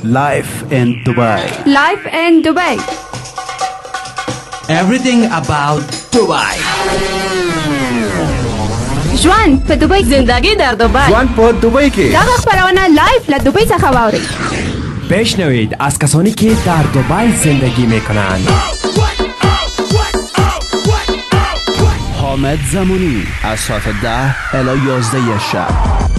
Life in Dubai. Life in Dubai. Everything about Dubai. ژوند په دوبۍ زندگی در دوبای. ژوند په دوبۍ کې. دا خبرونه لایف له دوبۍ څخه واورئ. بشنوید از کسانی که در دوبای زندگی میکنند. حامد زمانی از ساعت 10 الی 11 شب.